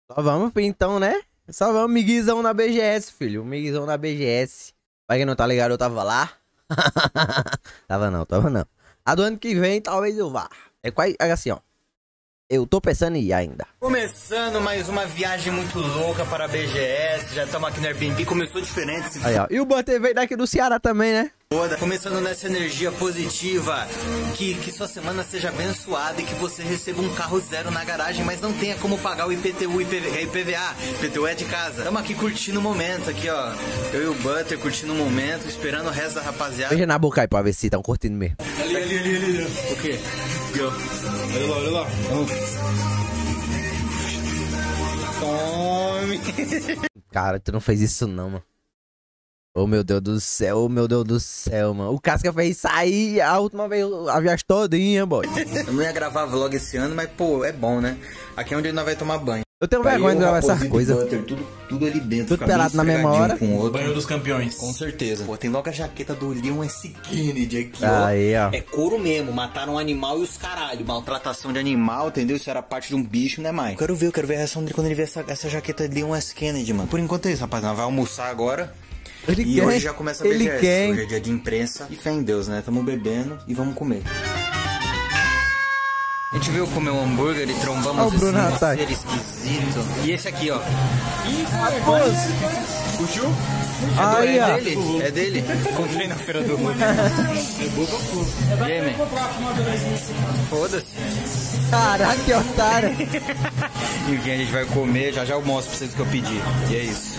Só vamos, então, né? Só vamos, miguizão na BGS, filho. Miguizão na BGS. Pra quem não tá ligado, eu tava lá. Tava não. A do ano que vem, talvez eu vá. É quase assim, ó. Eu tô pensando em ir ainda. Começando mais uma viagem muito louca para a BGS. Já estamos aqui no Airbnb. Começou diferente. Aí, ó. E o Butter veio daqui do Ceará também, né? Começando nessa energia positiva. Que sua semana seja abençoada e que você receba um carro zero na garagem, mas não tenha como pagar o IPTU e IPVA. IPTU é de casa. Estamos aqui curtindo o momento, aqui, ó. Eu e o Butter curtindo o momento, esperando o resto da rapaziada. Veja na boca aí pra ver se estão curtindo mesmo. Ali. O quê? Olha lá. Tome. Cara, tu não fez isso não, mano. Oh, meu Deus do céu, mano. O Casca fez sair a última vez, a viagem todinha, boy. Eu não ia gravar vlog esse ano, mas, pô, é bom, né? Aqui é onde nós vai tomar banho. Eu tenho vergonha de gravar essas coisas. Tudo ali dentro. Tudo pelado na mesma hora. Banho dos campeões. Com certeza. Pô, tem logo a jaqueta do Leon S. Kennedy aqui, aí, ó. É couro mesmo. Mataram um animal e os caralho. Maltratação de animal, entendeu? Isso era parte de um bicho, né, mãe? Quero ver a reação dele quando ele vê essa jaqueta de Leon S. Kennedy, mano. Por enquanto é isso, rapaz. Nós vamos almoçar agora. Hoje já começa a BGS. Hoje é dia de imprensa. E fé em Deus, né? Tamo bebendo e vamos comer. A gente veio comer um hambúrguer e trombamos esse ser esquisito. E esse aqui, ó. Curtiu? Aí, ó. É dele? Comprei na feira do mundo. É boba, pô. E aí, man? Foda-se. Caraca, que otário. Enfim, a gente vai comer. Já eu mostro pra vocês o que eu pedi. E é isso.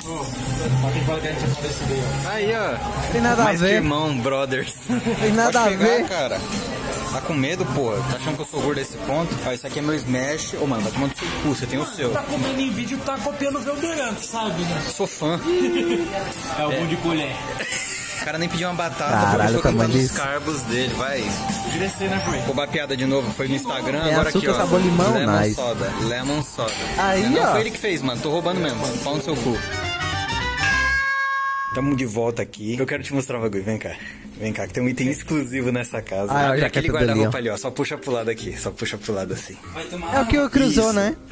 Aí, ó. Tem nada a ver. Mais que irmão, brothers. Tem nada a ver. Cara. Tá com medo, pô? Tá achando que eu sou gordo a esse ponto? Ó, esse aqui é meu Smash. Ô, mano, vai tomando seu cu, você tem o seu. Tá comendo em vídeo, tá copiando o Velderante, sabe, né? Sou fã. É o bom de colher. O cara nem pediu uma batata, caralho, foi cantando os carbos dele, vai. Crescer, né, foi? Roubar piada de novo, foi no Instagram, tem agora açúcar, aqui, ó. Sabor limão, Lemon nice. soda, lemon soda. Aí, não ó. foi ele que fez, mano, tô roubando mesmo, pau no seu cu. Tamo de volta aqui. Eu quero te mostrar um bagulho, vem cá. Vem cá, que tem um item exclusivo nessa casa. Ah, Abre aquele guarda-roupa ali, ó. Só puxa pro lado aqui, só puxa pro lado assim. É o que o cruzou, isso. né?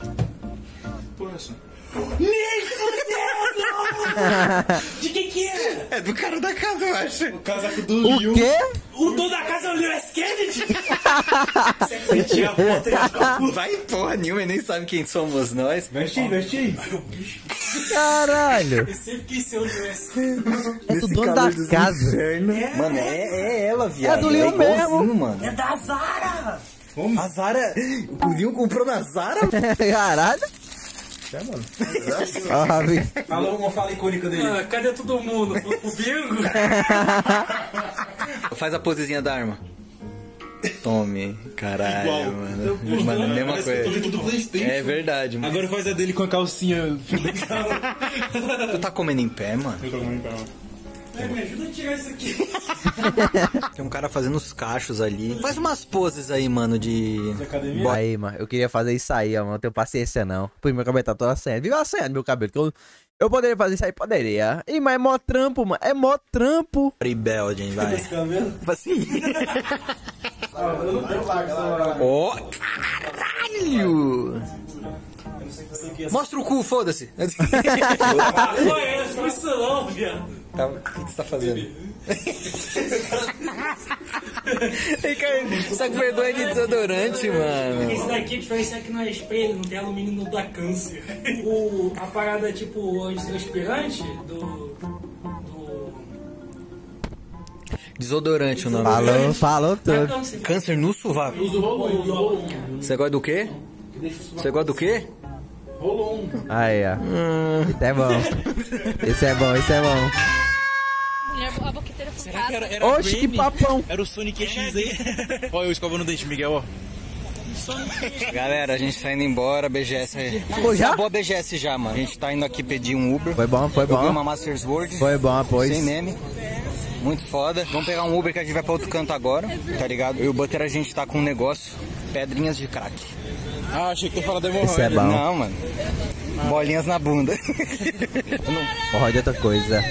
Nem fudeu! De quem que é? É do cara da casa, eu acho. O casaco do Liu. O quê? O dono da casa é o Liu S. Kennedy? Você tira a foto e fica puto. Vai porra nenhuma, nem sabe quem somos nós. Veste aí. Caralho. Eu sempre quis ser o Liu S. Kennedy. É do dono da casa. Mano, é ela, viado. É do Leon mesmo. Mano. É da Zara. A Zara... O Leon comprou na Zara? Caralho. É, mano. Ó, Ravi. Falou uma fala icônica dele. Ah, cadê todo mundo? O bingo? Faz a posezinha da arma. Tome, caralho, Igual. mano. Mano, mesma coisa. Do PlayStation. É verdade, mano. Agora faz a dele com a calcinha. Tu tá comendo em pé, mano? Eu tô comendo pra lá. Me ajuda a tirar isso aqui. Tem um cara fazendo os cachos ali. Faz umas poses aí, mano, de... Academia? Aí, mano, eu queria fazer isso aí, ó, mano. Não tenho paciência, não. Pô, meu cabelo tá todo assanhado. Viu assanhado meu cabelo? Que eu poderia fazer isso aí, poderia. Ih, mas é mó trampo, mano. É mó trampo. Rebellion, vai. Esse cabelo? Tipo assim. Eu não tenho lá. Ó, caralho! Mostra o cu, foda-se. Ah, não é isso não, viado. Tá, o que você tá fazendo? Ei, cara, você tá com vergonha de desodorante, mano. Esse daqui, a diferença é que não é spray, não tem alumínio, não dá câncer. A parada tipo antitranspirante do... Desodorante o nome. Falou Dá tudo. câncer. Câncer no sovaco. Uso Rolon. Você gosta do quê? Você gosta do quê? Rolon. Aí, ó. Isso é bom. Isso é bom, isso é bom. A boqueteira focada. Oxe, que papão. Era o Sonic X aí. Olha eu escovando o dente, Miguel, ó. Galera, a gente tá indo embora, BGS aí. Acabou já? Acabou a BGS já, mano. A gente tá indo aqui pedir um Uber. Foi bom, foi Eu vi uma bom. Masters World. Foi bom, pois. Sem meme. Muito foda. Vamos pegar um Uber que a gente vai pra outro canto agora, tá ligado? Eu e o Butter, a gente tá com um negócio. Pedrinhas de crack. Ah, achei que tu falava da Isso é hemorroida. bom. Não, mano. Bolinhas na bunda. Morre de outra coisa.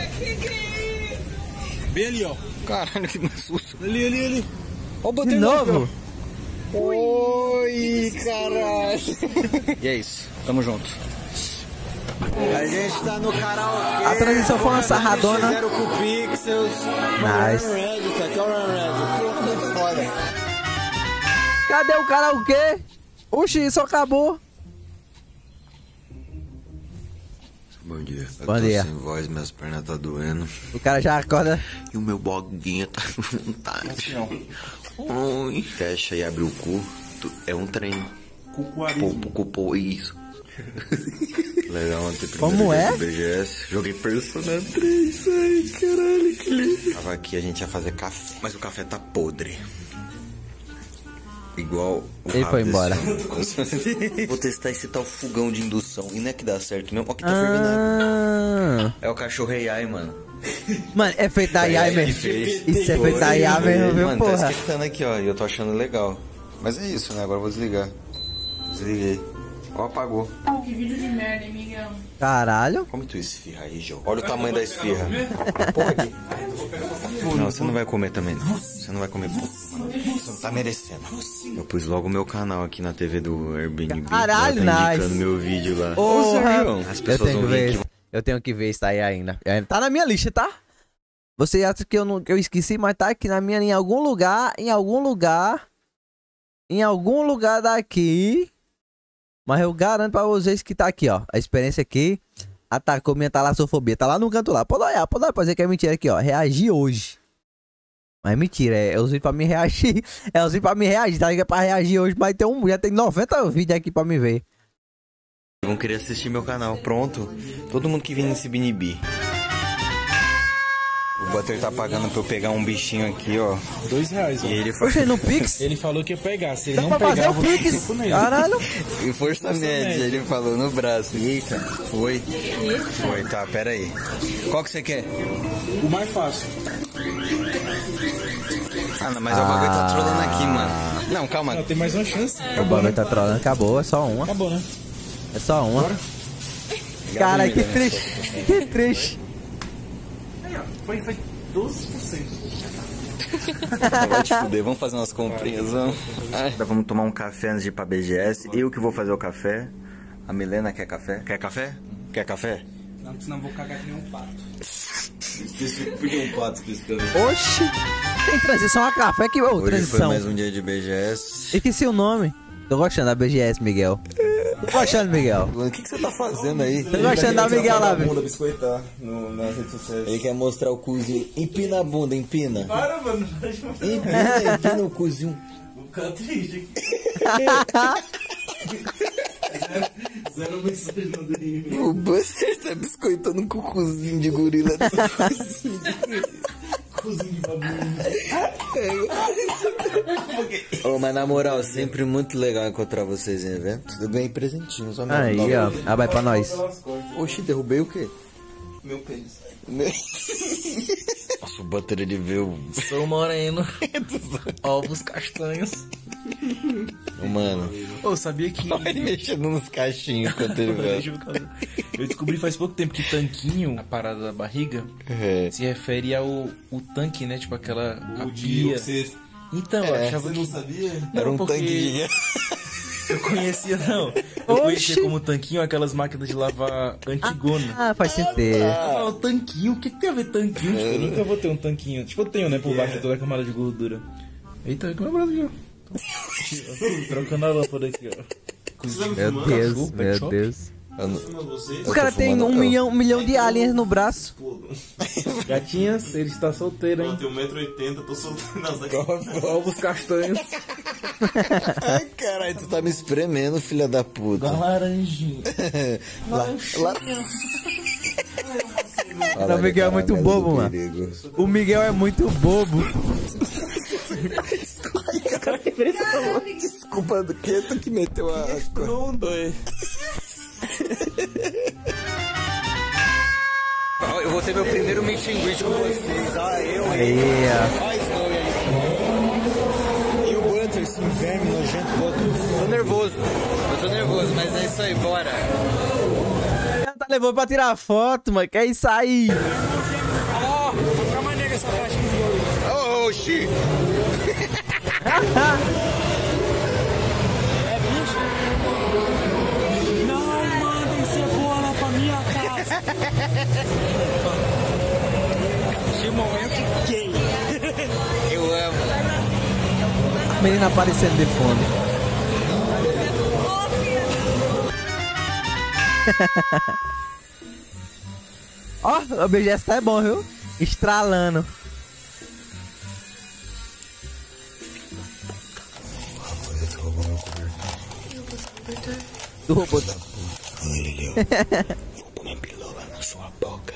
Bem ali, ó. Caralho, que susto. Ali. Ó o De Butter novo? Oi, caralho. E é isso, tamo junto. A gente tá no karaokê. A transição foi uma sarradona. Fizeram com o Pixels. Nice. Red, tá aqui, ó, Red. Muito foda. Cadê o karaokê? Oxi, isso acabou. Bom dia. Eu Bom tô dia. sem voz, minhas pernas tá doendo. O cara já acorda. E o meu boguinha tá com vontade. Oi. Fecha e abre o cu. É um treino. Cucuarismo. Isso. Legal, ontem Como é? BGS. Joguei Persona 3. Ai, caralho, que lindo. Tava aqui, a gente ia fazer café. Mas o café tá podre. Igual o Ele foi embora. Vou testar esse tal fogão de indução. E não é que dá certo mesmo. Ó que tá fervendo água. É o cachorro AI, mano. Mano, é feito da IA que mesmo. fez. Isso é feito da IA mesmo, viu, Mano, tá porra? esquentando aqui, ó. E eu tô achando legal. Mas é isso, né? Agora eu vou desligar. Desliguei. Ó, apagou. Que vídeo de merda, hein, Miguel? Caralho. Come tua esfirra aí, João. Olha o tamanho da esfirra. Pode. Não, você não vai comer também, não. Você não vai comer. Você não tá merecendo. Eu pus logo o meu canal aqui na TV do Airbnb. Caralho, Ela tá nice. indicando meu vídeo lá. Porra. As Eu pessoas tenho vão que vir ver. aqui. Eu tenho que ver isso aí ainda. Tá na minha lista, tá? Você acha que eu esqueci, mas tá aqui na minha, em algum lugar daqui. Mas eu garanto pra vocês que tá aqui, ó. A experiência aqui atacou minha talassofobia. Tá lá no canto lá. Pode olhar pra dizer que é mentira aqui, ó. Reagir hoje. Mas é mentira, eu usei pra me reagir. Eu usei pra me reagir, tá ligado? Pra reagir hoje, mas já tem 90 vídeos aqui pra me ver. Vão querer assistir meu canal. Pronto. Todo mundo que vem nesse Binibi. O Butter tá pagando pra eu pegar um bichinho aqui, ó. R$2, E ó. ele foi. Oxe, no Pix? Ele falou que ia pegar. Se ele Dá não pra pegar, fazer eu o vou dar Pix? 5 nele. Caralho. E força média, ele falou no braço. Eita, foi. Foi, tá, pera aí. Qual que você quer? O mais fácil. Ah, não, mas o bagulho tá trolando aqui, mano. Não, calma. Não, tem mais uma chance. O bagulho tá trolando, acabou, é só uma. Acabou, né? É só uma. Caralho, que triste. Que triste. Aí, ó. Foi 12%. Vai te fuder, vamos fazer umas comprinhas, vamos. Vamos tomar um café antes de ir pra BGS. Eu que vou fazer o café. A Milena quer café? Quer café? Quer café? Não, porque senão eu vou cagar que nem um pato. Por que um pato especificamente? Oxi. Tem transição a café que... Ô, Hoje foi transição. mais um dia de BGS. Esqueci o nome. Tô gostando da BGS, Miguel. Tô gostando, Miguel. O que você tá fazendo aí? Tô gostando da Miguel lá, velho. biscoitar nas redes sociais. Ele quer mostrar o cozinho. Empina a bunda, empina. Para, mano. Empina o cozinho. Vou ficar triste aqui. Zero mensagem no DM. O Buster tá biscoitando um cucuzinho de gorila. Cozinho de babuinho. Mas na moral, sempre muito legal encontrar vocês em eventos. Eu ganhei presentinhos, ó. Aí, ó. Ah, vai pra nós. Oxi, derrubei o quê? Meu pênis. Nossa, o Butter ele veio. Sou moreno. Ovos castanhos. Mano, Ô, sabia que... olha ele mexendo nos cachinhos enquanto ele veio. Eu descobri faz pouco tempo que tanquinho, a parada da barriga, É. se refere ao tanque, né? Tipo aquela a pia. Então, eu achava que... sabia? Não, Era um porque tanque de. Eu conhecia, não. Eu conhecia como tanquinho aquelas máquinas de lavar antigona. Ah, faz sentido. Ah, o tanquinho, o que tem a ver tanquinho? Tipo, eu nunca vou ter um tanquinho. Tipo, eu tenho, né? Por baixo de toda a camada de gordura. Eita, que lembrado aqui, ó. Trocando a lâmpada aqui, ó. Meu Deus, meu Deus. O O cara tem um milhão de aliens no braço. Gatinhas, ele está solteiro, hein? Eu tenho 1,80m, tô soltando as Ovos castanhos. Ai, caralho, tu tá me espremendo, filha da puta. Laranjinha. O Miguel é muito bobo, mano. O Miguel é muito bobo. Desculpa do que tu que meteu a. Eu vou ter meu primeiro meet and greet com vocês. Ah, eu, Aí, ó. Olha Snow aí. E o Butter, esse inverno nojento todo. Tô nervoso. Eu tô nervoso, mas é isso aí, bora. O cara tá levando pra tirar foto, mano. Que é isso aí? Ó, vou ficar maneiro essa parte do jogo. Oxi. Menina aparecendo de fundo. Ó, o BGS tá bom, viu? Estralando. Tu roubou. Ele, vou pôr uma pilola na sua boca.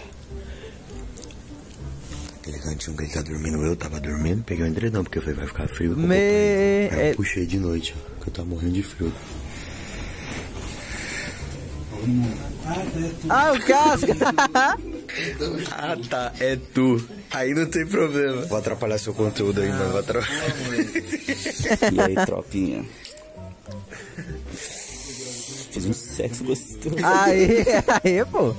Aquele cantinho que ele tá dormindo, eu tava dormindo, peguei um edredom, porque eu falei, vai ficar frio. Aí eu puxei de noite, ó, que eu tava morrendo de frio. Ah, o casca! Ah, tá, é tu. Aí não tem problema. Vou atrapalhar seu conteúdo aí, mano. Vou atrapalhar. E aí, tropinha? Fiz um sexo gostoso. Aí, pô.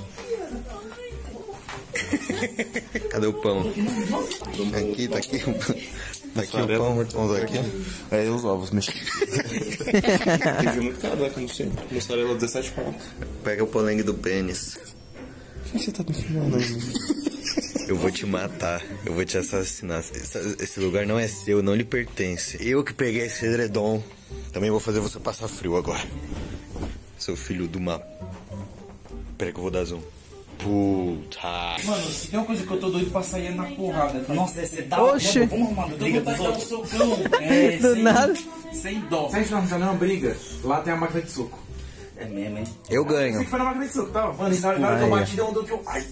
Cadê o pão? Aqui, tá aqui. Tá aqui o pão, tá aqui. Aí os ovos mexidos. Teve muito caro, como sempre. Mussarela 17 pontos. Pega o polengue do pênis. Por que você tá me filmando aí? Eu vou te matar, eu vou te assassinar. Esse lugar não é seu, não lhe pertence. Eu que peguei esse edredom. Também vou fazer você passar frio agora. Seu filho de uma... Pera que eu vou dar zoom. Puta. Mano, se tem uma coisa que eu tô doido pra sair é na porrada. Tá? Nossa, você tá... Oxi. Vamos arrumar uma briga Então dos vou outros. dar um socão. É, Do nada. Sem dó. Se a gente não arranjar nenhuma briga, lá tem a máquina de soco. É mesmo, hein? Eu Você ganho. que foi na máquina de soco, tá? Mano, e na hora que eu bati, deu um que eu... Ai.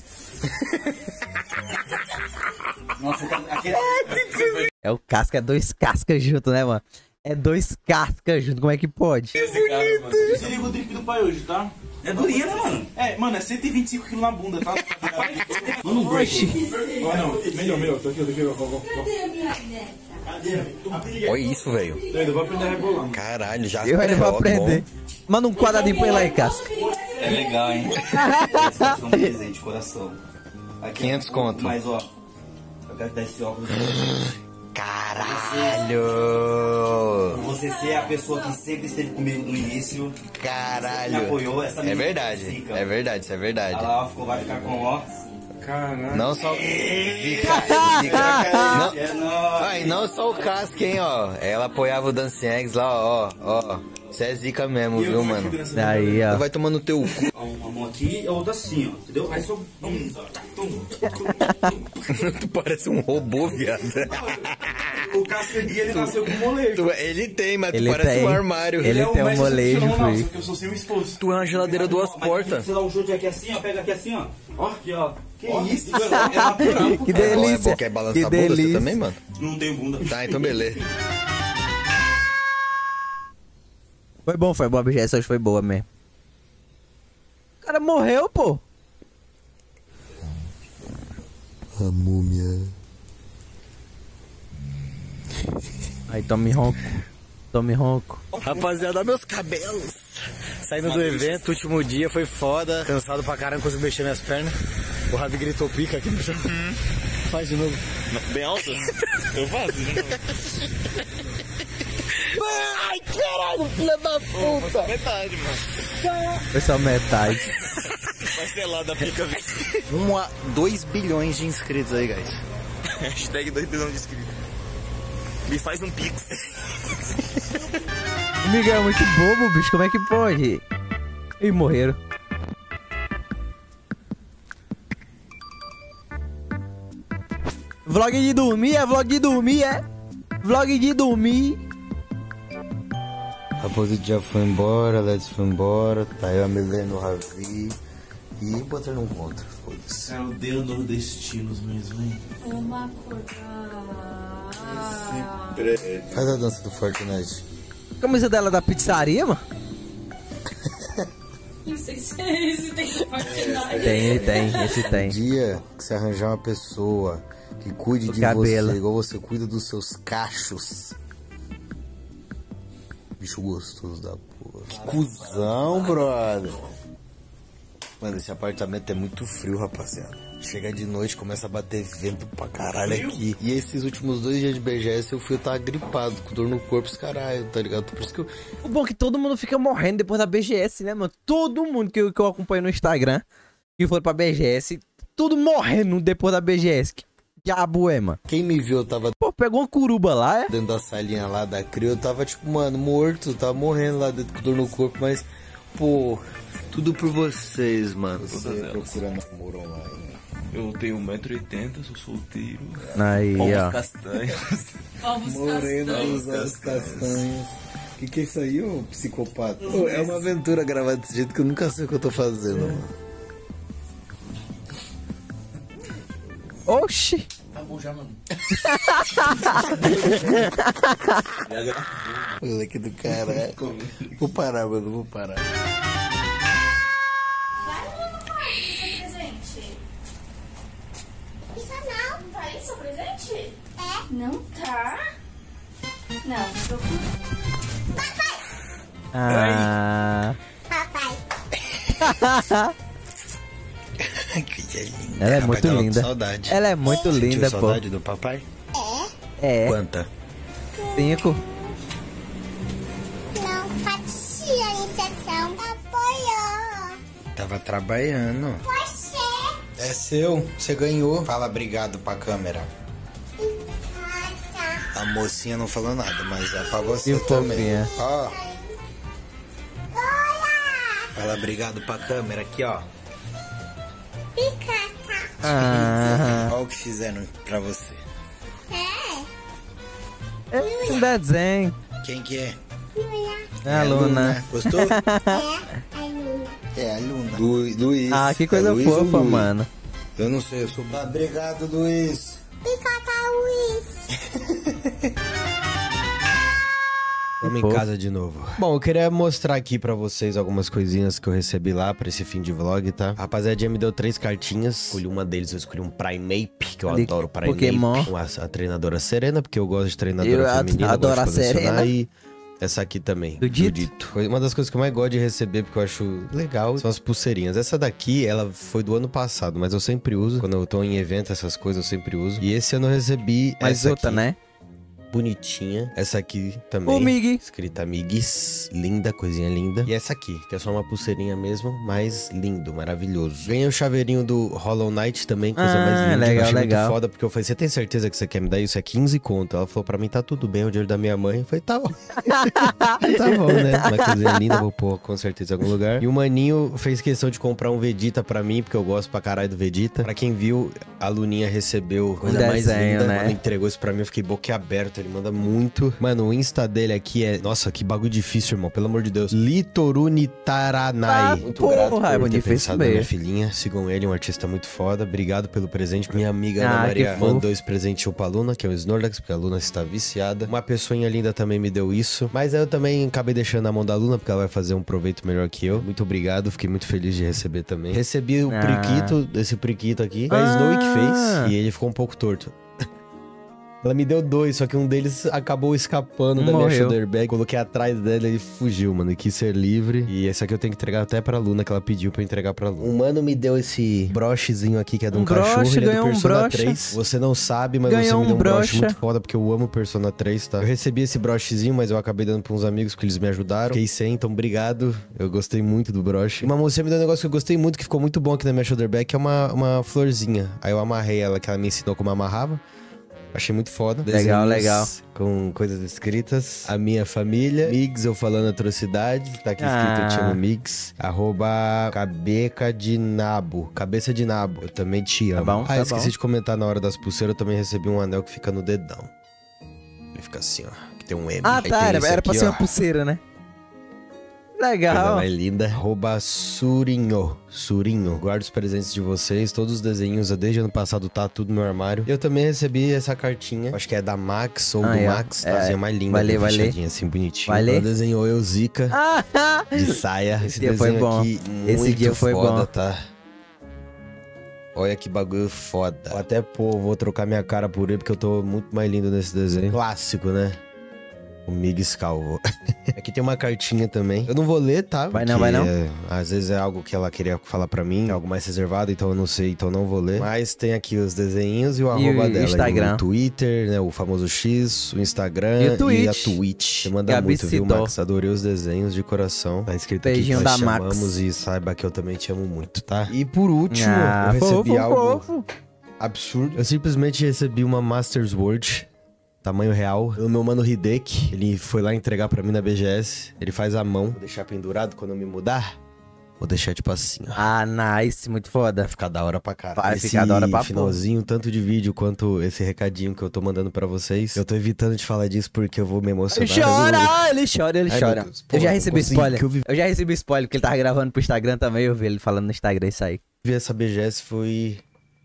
Nossa, tá... Aquele... É o casca, é dois cascas junto, né, mano? É dois cascas junto, como é que pode? Esse cara, mano. Se liga o drip do pai hoje, tá? É durinha, né, mano? É, mano, é 125 kg na bunda, tá? Mano, um break. Ó, não, melhor, tô aqui, Olha isso, velho. Eu vou aprender a rebolar, mano. Caralho, já Eu ainda vou aprender. Manda um quadradinho pra ele aí, casca. É legal, hein? Esse é um presente de coração. Aqui, 500 conto. Mas, ó, eu quero dar esse óculos. Caralho. Você ser a pessoa que sempre esteve comigo no início. Caralho. Me apoiou, essa É menina verdade, zica. é verdade, isso é verdade. Ela ó, vai ficar com ó. Caralho. Não só... Zica. Não... É nóis. Ai, não só o casca, hein, ó. Ela apoiava o Dance Eggs lá, ó. Você é zica mesmo, viu, mano? Aí, ó. Vai tomando teu cu. Uma mão aqui e a outra assim, ó. Entendeu? Aí só... Tu parece um robô, viado. O Casca Gui, ele nasceu com molejo. Ele tem, mas tu Ele parece tem. um armário. Ele tem um molejo, Não, filho. só que eu sou seu esposo. Tu é uma geladeira duas portas. Você dá um chute aqui assim, ó. Pega aqui assim, ó. Ó, aqui, ó. Que isso, mano? É natural. Que delícia. Quer balançar Que a bunda você delícia. também, mano? Não tenho bunda. Tá, então beleza. Foi bom, a BGS hoje foi boa mesmo. O cara morreu, pô. A múmia. Aí, tome ronco. Tome ronco. Rapaziada, meus cabelos. Saindo do evento, último dia, foi foda. Cansado pra caramba, não consigo mexer minhas pernas. O Ravi gritou pica aqui no chão. Faz de novo. Bem alto? Eu faço, né? Ai, caralho, filha da puta. Metade, mano. Foi só metade. Parcelado a pica, velho. 1 a 2 bilhões de inscritos aí, guys. Hashtag 2 bilhões de inscritos. Me faz um pix. O Miguel é muito bobo, bicho. Como é que pode? E morreram. Vlog de dormir, é vlog de dormir, é? Vlog de dormir. Raposito já foi embora, Let's foi embora, tá eu, a Milena, o Ravi. E o Butter não conta, foda-se. É o dedo nordestinos mesmo, hein? Uma coisa. Faz a dança do Fortnite. Camisa dela da pizzaria, mano? Não sei se esse tem que partilhar. Tem, esse tem. Dia que você arranjar uma pessoa que cuide O de cabelo. você, igual você cuida dos seus cachos. Bicho gostoso da porra. Que cuzão, brother. Mano, esse apartamento é muito frio, rapaziada. Chega de noite, começa a bater vento pra caralho aqui. E esses últimos 2 dias de BGS eu tava gripado, com dor no corpo, os caralho, tá ligado? Por isso que eu... O bom é que todo mundo fica morrendo depois da BGS, né, mano? Todo mundo que eu acompanho no Instagram, que foi pra BGS, tudo morrendo depois da BGS. diabo é, mano? Quem me viu, eu tava Pô, pegou uma curuba lá, é? dentro da salinha lá da Crio, eu tava tipo, mano, morto, tava morrendo lá dentro com dor no corpo, mas, pô, tudo por vocês, mano. Você procurando namoro online. Eu tenho 1,80 m, sou solteiro. Aí, Ovos ó. castanhos. Ovos Moreno castanhos. dos olhos castanhos. Que é isso aí, ô psicopata? Pô, é uma aventura gravar desse jeito que eu nunca sei o que eu tô fazendo, mano. Oxi. Tá bom já, mano. Moleque do caralho. Vou parar, mano, vou parar. Vai, papai, seu presente. Isso não. Vai, seu presente? É. Não tá? Não, tô com... Ah. Que coisa linda. Ela é Rapaz, muito tava com linda. saudade. Ela é muito Sentiu linda, pô. saudade do papai? É. Quanta? 5. Não parecia a injeção. Apoiou. Tava trabalhando. Você. É seu, você ganhou. Fala obrigado pra câmera. A mocinha não falou nada, mas é pra você Que também. fofinha. Ó. Fala obrigado pra câmera aqui, ó. Picata. Ah. Olha o que fizeram pra você. É. É um desenho. Quem que é? É a Luna. Gostou? É. A Luna. É a Luna. Luiz. Ah, que coisa É Luiz ou fofa, Luiz? mano. Eu não sei, eu sou... Tá, obrigado, Luiz. Picata Luiz. Estamos em casa de novo. Bom, eu queria mostrar aqui pra vocês algumas coisinhas que eu recebi lá pra esse fim de vlog, tá? A rapaziadinha me deu 3 cartinhas. Escolhi uma deles, eu escolhi um Primeape, que eu Ali, adoro Primeape. Pokémon. Com a treinadora Serena, porque eu gosto de treinadora Eu feminina. adoro gosto de a colecionar. Serena. E essa aqui também, Do Dito. Uma das coisas que eu mais gosto de receber, porque eu acho legal, são as pulseirinhas. Essa daqui, ela foi do ano passado, mas eu sempre uso. Quando eu tô em evento, essas coisas eu sempre uso. E esse ano eu recebi Mais essa outra, aqui, né? bonitinha. Essa aqui também. O Mig. Escrita Migs. Linda, coisinha linda. E essa aqui, que é só uma pulseirinha mesmo, mas lindo, maravilhoso. Ganhei o chaveirinho do Hollow Knight também, coisa mais linda. legal, eu achei legal. muito foda, porque eu falei, você tem certeza que você quer me dar isso? É 15 conto. Ela falou pra mim, tá tudo bem, é o dinheiro da minha mãe. Eu falei, tá bom. Tá bom, né? Uma coisinha linda, vou pôr com certeza em algum lugar. E o maninho fez questão de comprar um Vegeta pra mim, porque eu gosto pra caralho do Vegeta. Pra quem viu, a Luninha recebeu coisa mais desenho, linda. né? Mano, entregou isso pra mim, eu fiquei boquiaberto. Ele manda muito. Mano, o Insta dele aqui é... Nossa, que bagulho difícil, irmão. Pelo amor de Deus. Litoruni Taranai. Muito porra, grato por é ter difícil pensado na mesmo. minha filhinha. Sigam ele, um artista muito foda. Obrigado pelo presente. Minha amiga Ana Ah, Maria que fofo. mandou esse presente pra Luna, que é o Snorlax, porque a Luna está viciada. Uma pessoinha linda também me deu isso. Mas aí eu também acabei deixando na mão da Luna, porque ela vai fazer um proveito melhor que eu. Muito obrigado, fiquei muito feliz de receber também. Recebi o priquito, esse priquito aqui. Foi a Snowy que fez, e ele ficou um pouco torto. Ela me deu 2, só que um deles acabou escapando da minha Morreu. shoulder bag. Coloquei atrás dela e ele fugiu, mano. Ele quis ser livre. E esse aqui eu tenho que entregar até pra Luna, que ela pediu pra eu entregar pra Luna. Um mano me deu esse brochezinho aqui, que é de um cachorro. broche, Ele é do ganhou um Persona broche. 3. Você não sabe, mas Ganhou você me deu um um broche broche. muito foda, porque eu amo Persona 3, tá? Eu recebi esse brochezinho, mas eu acabei dando pra uns amigos, porque eles me ajudaram. Fiquei sem, então obrigado. Eu gostei muito do broche. Uma mocinha me deu um negócio que eu gostei muito, que ficou muito bom aqui na minha shoulder bag, que é uma florzinha. Aí eu amarrei ela, que ela me ensinou como amarrava. Achei muito foda. Legal, Desenhos legal. Com coisas escritas. A minha família. Migs, eu falando atrocidade. Tá aqui escrito, eu te amo, Migs. @ Cabeca de Nabo. Cabeça de Nabo. Eu também te amo. bom, tá esqueci bom. de comentar na hora das pulseiras. Eu também recebi um anel que fica no dedão. Ele fica assim, ó. Que tem um M. Ah, Aí tá. tem Era esse pra aqui, ser ó. uma pulseira, né? Coisa Legal. mais linda. Surinho. Surinho. Guardo os presentes de vocês. Todos os desenhos, desde ano passado, tá tudo no meu armário. Eu também recebi essa cartinha. Acho que é da Max ou do é. Max. Tá? É. Mais linda. Vai ler, bem vai ler. fechadinha, assim, bonitinho. Vai ler? Ela desenhou eu, Zika, Ah, de saia. Esse dia foi desenho bom. aqui, Esse muito dia foi foda, bom. tá? Olha que bagulho foda. Vou até pôr, vou trocar minha cara por ele, porque eu tô muito mais lindo nesse desenho. Clássico, né? O Migs Calvo. Aqui tem uma cartinha também. Eu não vou ler, tá? Vai não, Porque, vai não. às vezes é algo que ela queria falar pra mim, é algo mais reservado, então eu não sei, então não vou ler. Mas tem aqui os desenhos e o arroba o dela. Instagram. O Twitter, né? O famoso X, o Instagram E o Twitch. a Twitch. Você manda Gabi muito, viu, Sidó. Max? Adorei os desenhos de coração. Tá escrito Beijinho aqui que nós da Max. chamamos e saiba que eu também te amo muito, tá? E por último, Ah, eu recebi fofo, algo... fofo. absurdo. Eu simplesmente recebi uma Masters World, tamanho real, pelo meu mano Hideki. Ele foi lá entregar pra mim na BGS. Ele faz à mão. Vou deixar pendurado quando eu me mudar. Vou deixar tipo assim, ó. Ah, nice, muito foda. Vai ficar da hora pra caralho. Vai ficar da hora pra finalzinho, tanto de vídeo quanto esse recadinho que eu tô mandando pra vocês. Eu tô evitando de falar disso porque eu vou me emocionar. Ele chora. Deus, eu já recebi spoiler. Que Eu já recebi spoiler, porque ele tava gravando pro Instagram também, eu vi ele falando no Instagram isso aí. Ver essa BGS foi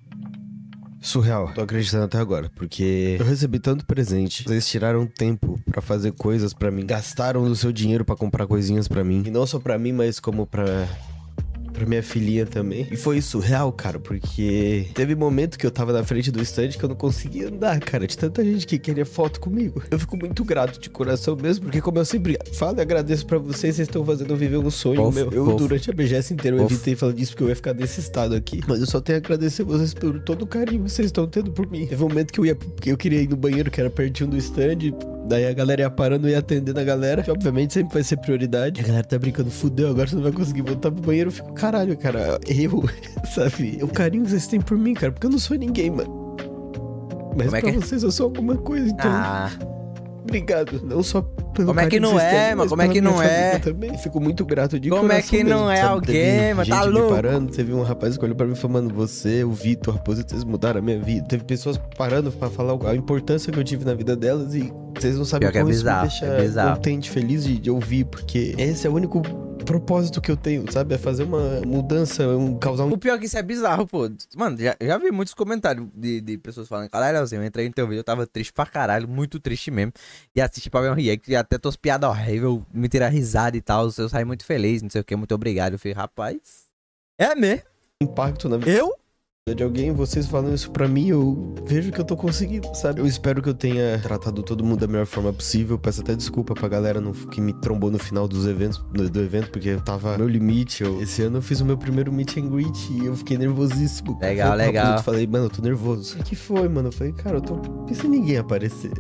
surreal. Tô acreditando até agora, porque eu recebi tanto presente. Vocês tiraram tempo pra fazer coisas pra mim. Gastaram o seu dinheiro pra comprar coisinhas pra mim. E não só pra mim, mas como pra minha filhinha também. E foi surreal, cara, porque teve momento que eu tava na frente do stand que eu não conseguia andar, cara, de tanta gente que queria foto comigo. Eu fico muito grato de coração mesmo, porque como eu sempre falo e agradeço pra vocês estão fazendo eu viver um sonho meu. Eu, durante a BGS inteira, eu evitei falar disso porque eu ia ficar nesse estado aqui. Mas eu só tenho a agradecer vocês por todo o carinho que vocês estão tendo por mim. Teve um momento que eu queria ir no banheiro, que era pertinho do stand. Daí a galera ia parando e ia atendendo a galera, que obviamente sempre vai ser prioridade. A galera tá brincando, fudeu, agora você não vai conseguir voltar pro banheiro. Eu fico, caralho, cara, sabe? O carinho que vocês têm por mim, cara, porque eu não sou ninguém, mano. Mas pra vocês eu sou alguma coisa, então... Obrigado, não só pelo Como é que não é, mano? Como é que não é? Também. Fico muito grato de Como é que não é alguém, mano? Tá louco? Parando, teve um rapaz que olhou pra mim e falou, mano, você, o Vitor, Raposa, vocês mudaram a minha vida. Teve pessoas parando pra falar a importância que eu tive na vida delas e vocês não sabem como isso me deixa contente, feliz de ouvir, porque esse é o único propósito que eu tenho, sabe? É fazer uma mudança, causar um... O pior é que isso é bizarro, pô. Mano, já vi muitos comentários de pessoas falando, caralho, eu entrei no teu vídeo, eu tava triste pra caralho, muito triste mesmo. E assisti pra ver um react, e até tuas piadas horríveis, me tirar risada e tal, eu saí muito feliz, não sei o que, muito obrigado. Eu falei, rapaz, é mesmo? Impacto na vida. Eu? De alguém, vocês falando isso pra mim, eu vejo que eu tô conseguindo, sabe? Eu espero que eu tenha tratado todo mundo da melhor forma possível. Peço até desculpa pra galera que me trombou no final dos eventos, do evento, porque eu tava no meu limite. Esse ano eu fiz o meu primeiro meet and greet e eu fiquei nervosíssimo. Legal. Eu falei, mano, eu tô nervoso. O que foi, mano? Eu falei, cara, eu tô pensando em ninguém aparecer.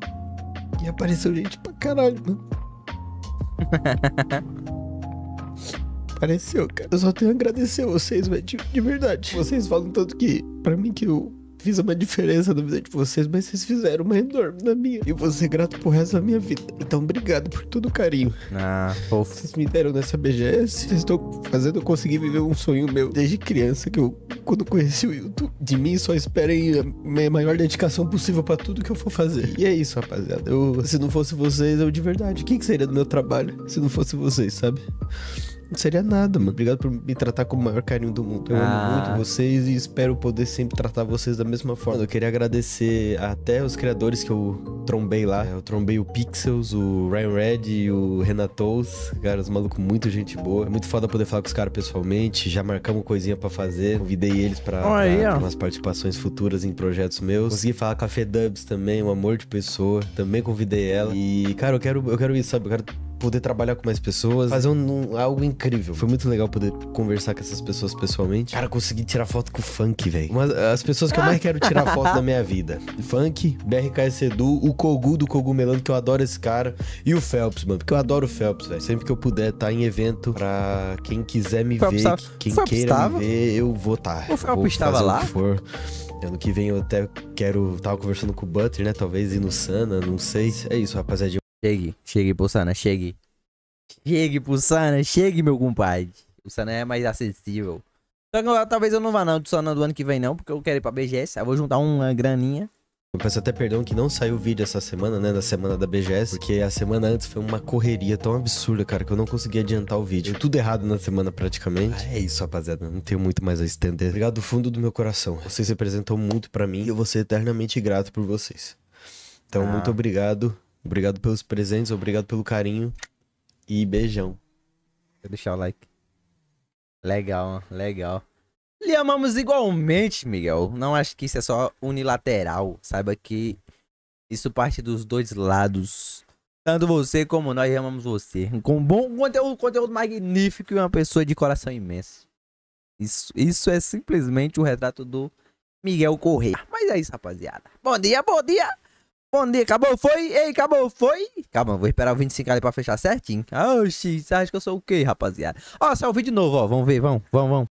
E apareceu gente pra caralho, mano. Apareceu, cara. Eu só tenho a agradecer a vocês, velho, de verdade. Vocês falam tanto que, pra mim, que eu fiz uma diferença na vida de vocês, mas vocês fizeram uma enorme na minha. E eu vou ser grato pro resto da minha vida. Então, obrigado por todo o carinho. Fofo. Vocês me deram nessa BGS. Vocês estão fazendo eu conseguir viver um sonho meu desde criança, que eu, quando conheci o YouTube. De mim, só esperem a minha maior dedicação possível pra tudo que eu for fazer. E é isso, rapaziada. Se não fosse vocês, eu de verdade, o que seria do meu trabalho se não fosse vocês, sabe? Não seria nada, mano. Obrigado por me tratar com o maior carinho do mundo. Eu amo muito vocês e espero poder sempre tratar vocês da mesma forma. Eu queria agradecer até os criadores que eu trombei lá. Eu trombei o Pixels, o Ryan Red e o Renatos. Cara, os malucos, muito gente boa. É muito foda poder falar com os caras pessoalmente. Já marcamos coisinha pra fazer. Convidei eles pra umas participações futuras em projetos meus. Consegui falar com a Fedubs também, um amor de pessoa. Também convidei ela. E, cara, eu quero isso, sabe? Eu quero poder trabalhar com mais pessoas, fazer algo incrível. Foi muito legal poder conversar com essas pessoas pessoalmente. Cara, consegui tirar foto com o Funk, velho. As pessoas que eu mais quero tirar foto na minha vida. Funk, BRKS Edu, o Kogu do Cogumelando, que eu adoro esse cara, e o Phelps, mano, porque eu adoro o Phelps, velho. Sempre que eu puder estar em evento, pra quem quiser me ver, quem queira me ver, eu vou estar. O Phelps estava lá? Ano que vem eu até tava conversando com o Butter, né? Talvez ir no Sana, não sei. É isso, rapaziada. Chegue pro Sana, chegue. Chegue pro Sana, chegue, meu compadre. O Sana é mais acessível. Só que talvez eu não vá não do Sana do ano que vem não, porque eu quero ir pra BGS. Eu vou juntar uma graninha. Eu peço até perdão que não saiu vídeo essa semana, né? Na semana da BGS. Porque a semana antes foi uma correria tão absurda, cara, que eu não consegui adiantar o vídeo. Tudo errado na semana praticamente. É isso, rapaziada. Não tenho muito mais a estender. Obrigado do fundo do meu coração. Vocês representam muito pra mim e eu vou ser eternamente grato por vocês. Então, muito obrigado. Obrigado pelos presentes, obrigado pelo carinho. E beijão. Vou deixar o like. Legal, legal. Lhe amamos igualmente, Miguel. Não acho que isso é só unilateral. Saiba que isso parte dos dois lados. Tanto você como nós amamos você. Com bom conteúdo magnífico e uma pessoa de coração imenso. Isso é simplesmente o retrato do Miguel Correia. Mas é isso, rapaziada. Bom dia, bom dia. Bom dia, acabou, foi? Ei, acabou, foi? Calma, vou esperar o 25 ali pra fechar certinho. Oxi, você acha que eu sou o quê, rapaziada? Ó, saiu o vídeo novo, ó. Vamos ver, vamos.